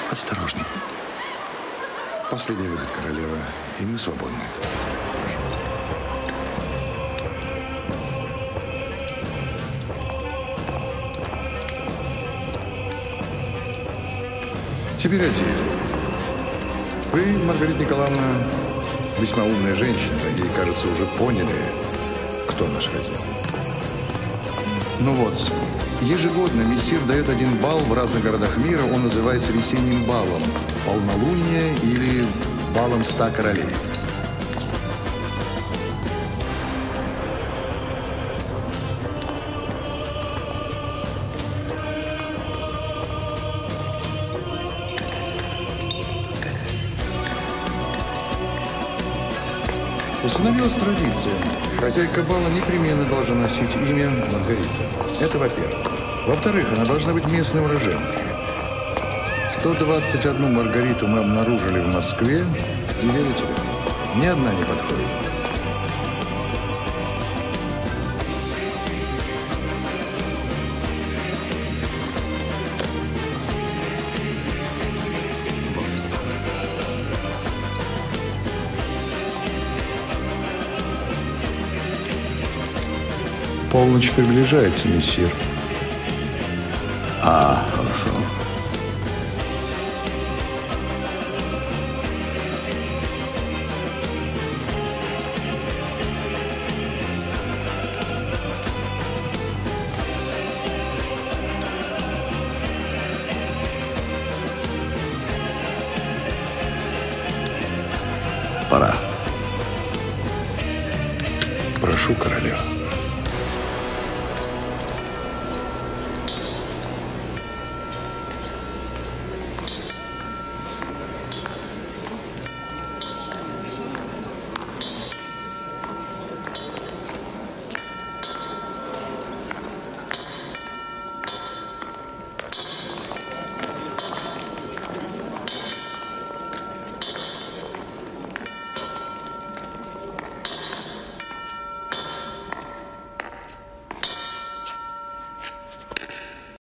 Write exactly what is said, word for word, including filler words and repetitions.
Осторожней. Последний выход, королева, и мы свободны. Теперь о деле. Вы, Маргарита Николаевна, весьма умная женщина, и, кажется, уже поняли, кто наш хозяин. Ну вот, ежегодно мессир дает один бал в разных городах мира. Он называется весенним балом, полнолуние или балом ста королей. Установилась традиция. Хозяйка бала непременно должна носить имя Маргарита. Это во-первых. Во-вторых, она должна быть местной уроженкой. сто двадцать одну Маргариту мы обнаружили в Москве, и верите ли, ни одна не подходит. Полночь приближается, мессир. А, хорошо. Пора. Прошу, королева.